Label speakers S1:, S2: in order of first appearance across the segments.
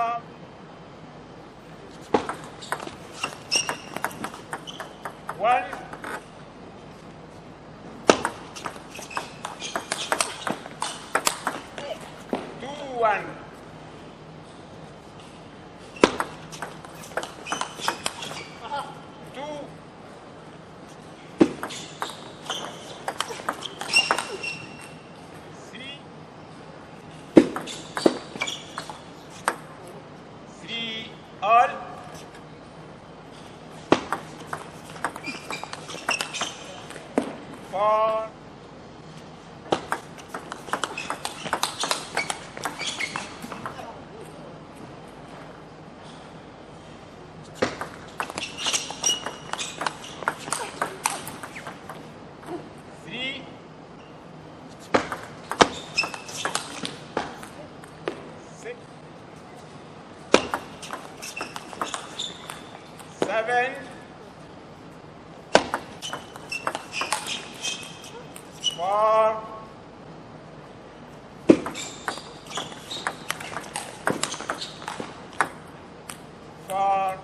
S1: love. 1, 2, 1. 2, 3, 3 all. 4, 3, 6, 7, 4, 4,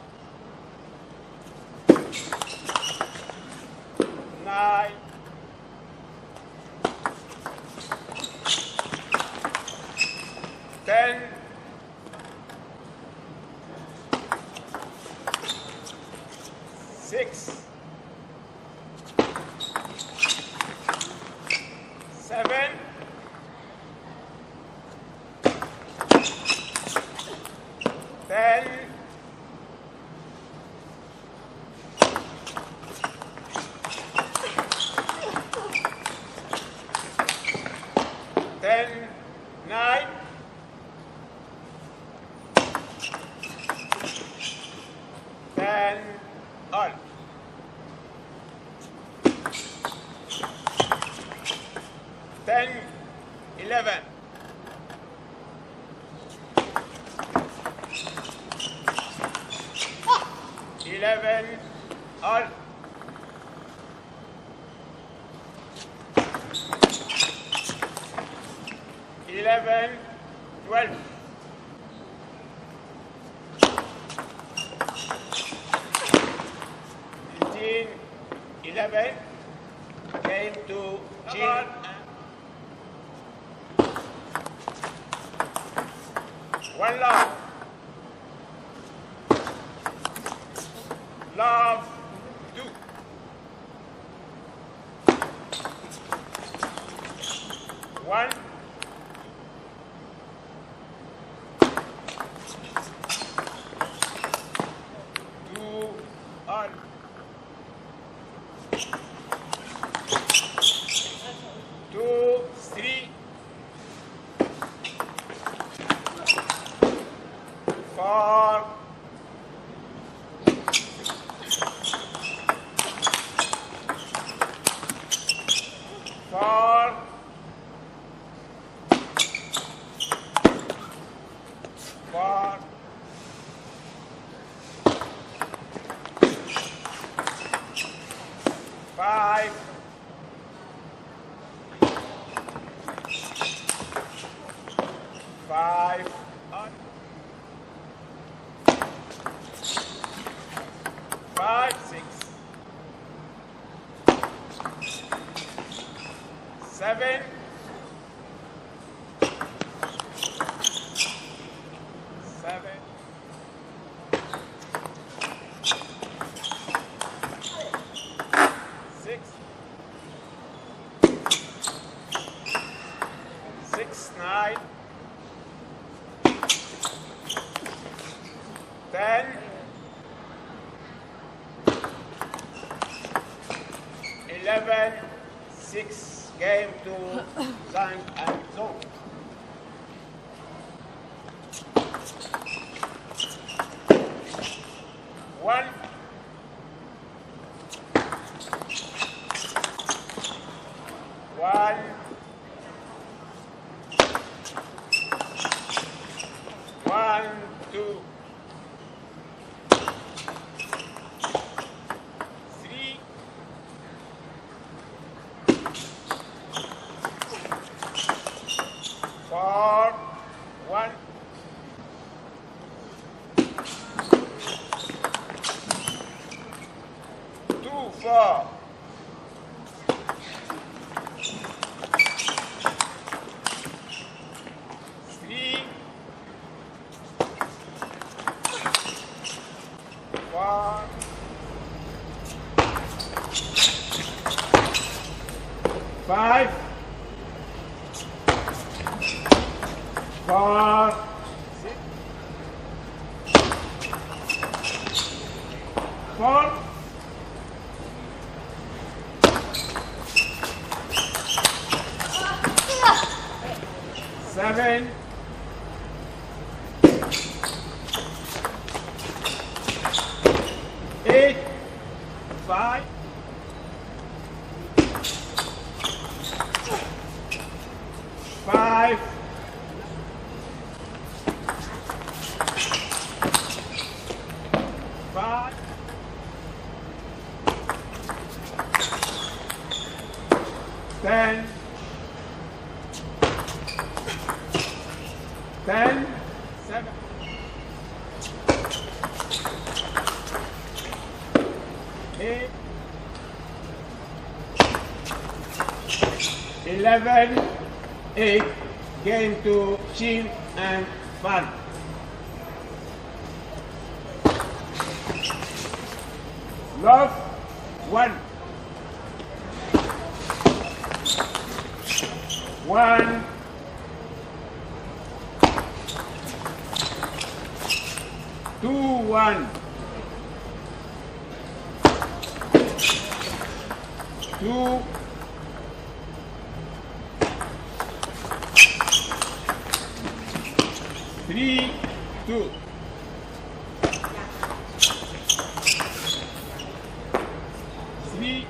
S1: 9, 10, 6, 7, 10, 9, 10 all. 10, 11. 11 all. 11, 12. 15, 11. Game to Jean. One love. Love, 2. 1, 2 all. 2, 3, 4, 4, 4, 5, 5 on. 5, 6, 7, 7, 6, 6, 9, 10, 11, 6, game to Zhang and Zhou. 1, 1, 1, 2, 3, 4, 1, 4, 4, 7, 8, 5, 5, 5, 10, 10, 7, 8, 11, 8, game to chill and fun. Love, 1. 1, 2, 1, 2, 3, 2, 3,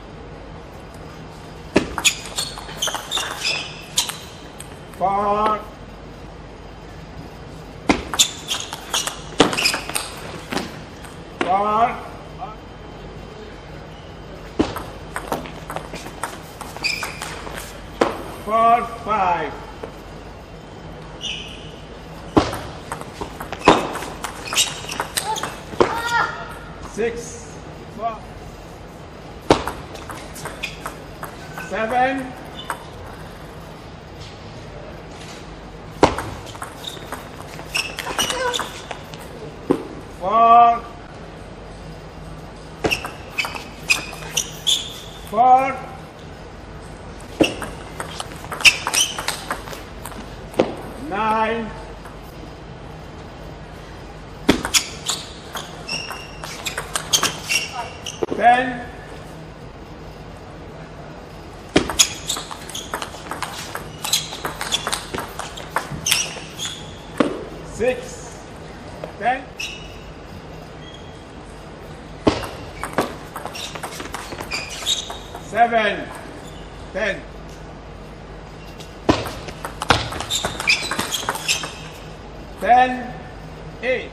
S1: 4, 4, 4, 5, 6, 4, 7, 4, 4, 9, 10, 6, 10, 7, 10, 10, 8,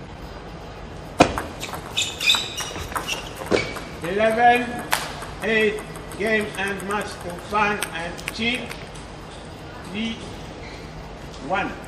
S1: 11, 8, game and match to fun and chill, 3, 1.